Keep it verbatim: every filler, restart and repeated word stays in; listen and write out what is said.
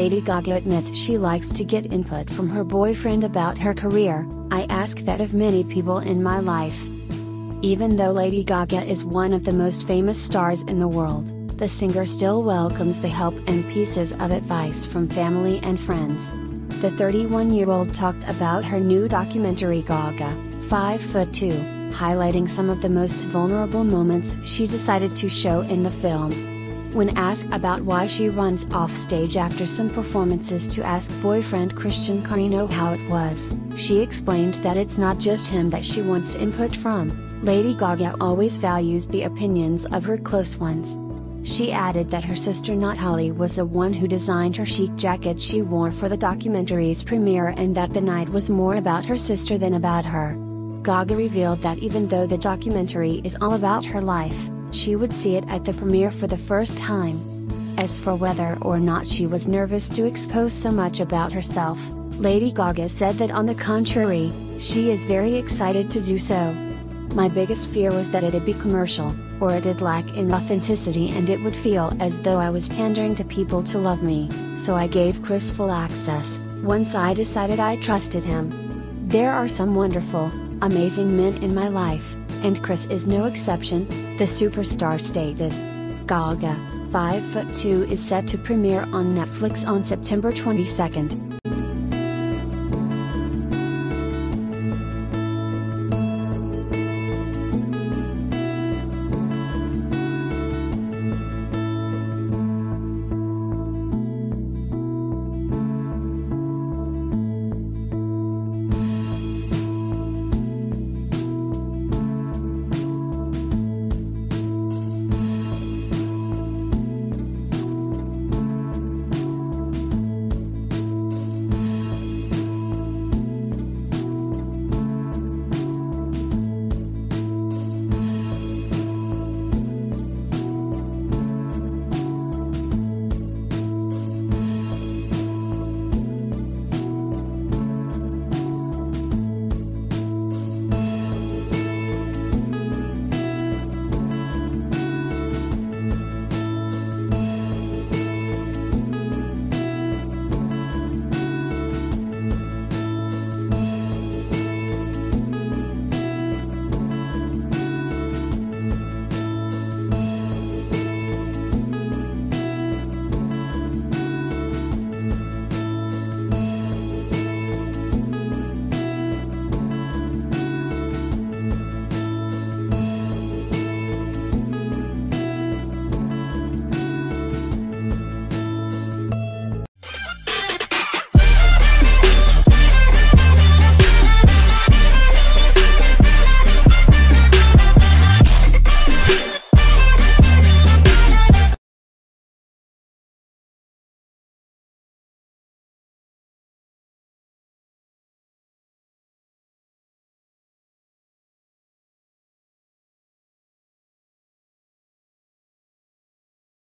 Lady Gaga admits she likes to get input from her boyfriend about her career. "I ask that of many people in my life." Even though Lady Gaga is one of the most famous stars in the world, the singer still welcomes the help and pieces of advice from family and friends. The thirty-one-year-old talked about her new documentary Gaga, five foot two, highlighting some of the most vulnerable moments she decided to show in the film. When asked about why she runs off stage after some performances to ask boyfriend Christian Carino how it was, she explained that it's not just him that she wants input from. Lady Gaga always values the opinions of her close ones. She added that her sister Natalie was the one who designed her chic jacket she wore for the documentary's premiere, and that the night was more about her sister than about her. Gaga revealed that even though the documentary is all about her life, she would see it at the premiere for the first time. As for whether or not she was nervous to expose so much about herself, Lady Gaga said that on the contrary, she is very excited to do so. "My biggest fear was that it'd be commercial, or it'd lack in authenticity and it would feel as though I was pandering to people to love me, so I gave Chris full access, once I decided I trusted him. There are some wonderful, amazing men in my life, and Chris is no exception," the superstar stated. Gaga, five foot two is set to premiere on Netflix on September twenty-second.